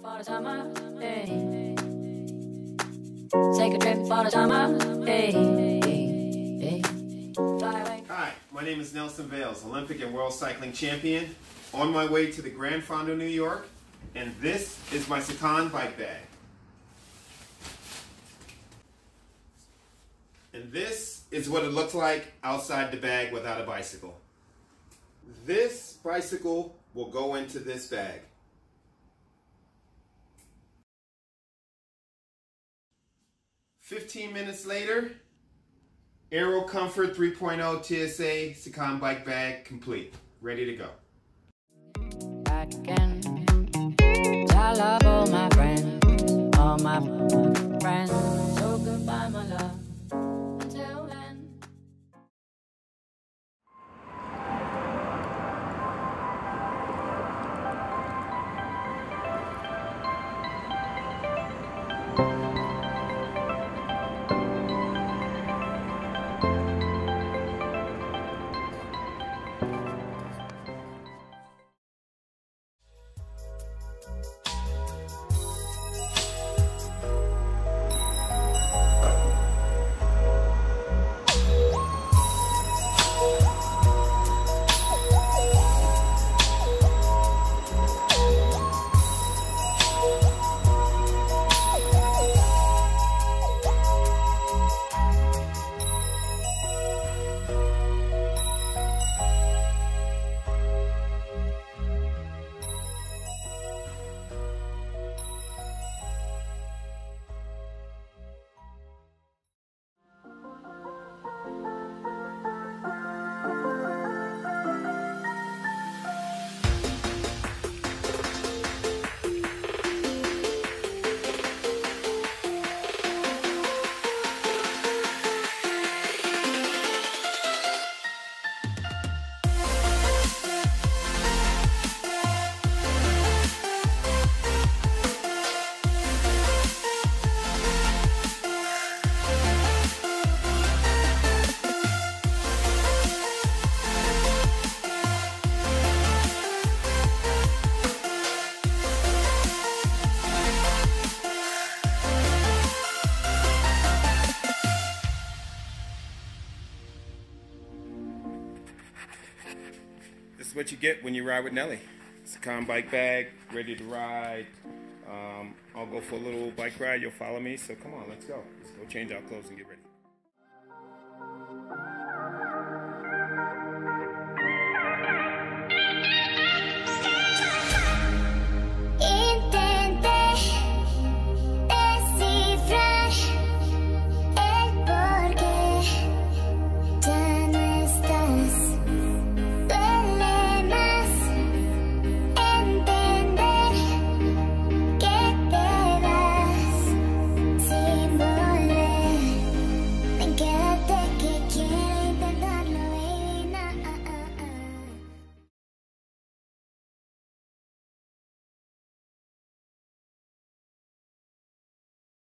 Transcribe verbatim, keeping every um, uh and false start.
for the summer, hey. Take a trip for the summer, hey, hey, hey. Fly away. Hi, my name is Nelson Vails, Olympic and World Cycling Champion, on my way to the Grand Fondo, New York, and this is my Sakan bike bag. And this is what it looks like outside the bag without a bicycle. This bicycle will go into this bag. fifteen minutes later, Aero Comfort three point oh T S A Sakan bike bag complete, ready to go. Back again. I love all my friends, all my friends. So goodbye, my love. Until then. This is what you get when you ride with Nelly. Sakan bike bag, ready to ride. Um, I'll go for a little bike ride. You'll follow me. So come on, let's go. Let's go change our clothes and get ready.